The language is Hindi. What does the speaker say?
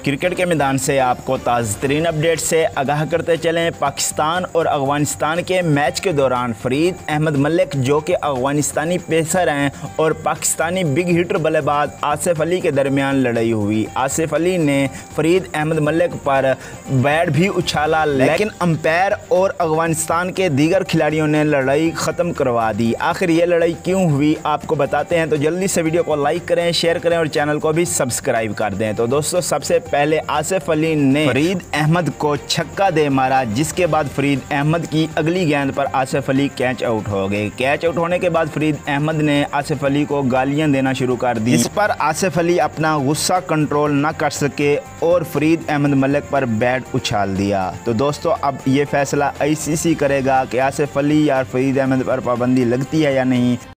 क्रिकेट के मैदान से आपको ताज़ा तरीन अपडेट से आगाह करते चलें। पाकिस्तान और अफगानिस्तान के मैच के दौरान फरीद अहमद मलिक, जो कि अफगानिस्तानी पेसर हैं, और पाकिस्तानी बिग हिटर बल्लेबाज आसिफ अली के दरमियान लड़ाई हुई। आसिफ अली ने फरीद अहमद मलिक पर बैट भी उछाला, लेकिन अंपायर और अफगानिस्तान के दीगर खिलाड़ियों ने लड़ाई ख़त्म करवा दी। आखिर ये लड़ाई क्यों हुई आपको बताते हैं, तो जल्दी से वीडियो को लाइक करें, शेयर करें और चैनल को भी सब्सक्राइब कर दें। तो दोस्तों, सबसे पहले आसिफ अली ने फरीद अहमद को छक्का दे मारा, जिसके बाद फरीद अहमद की अगली गेंद पर आसिफ अली कैच आउट हो गए। कैच आउट होने के बाद फरीद अहमद ने आसिफ अली को गालियां देना शुरू कर दी। इस पर आसिफ अली अपना गुस्सा कंट्रोल न कर सके और फरीद अहमद मलिक पर बैट उछाल दिया। तो दोस्तों, अब ये फैसला ICC करेगा कि आसिफ अली या फरीद अहमद पर पाबंदी लगती है या नहीं।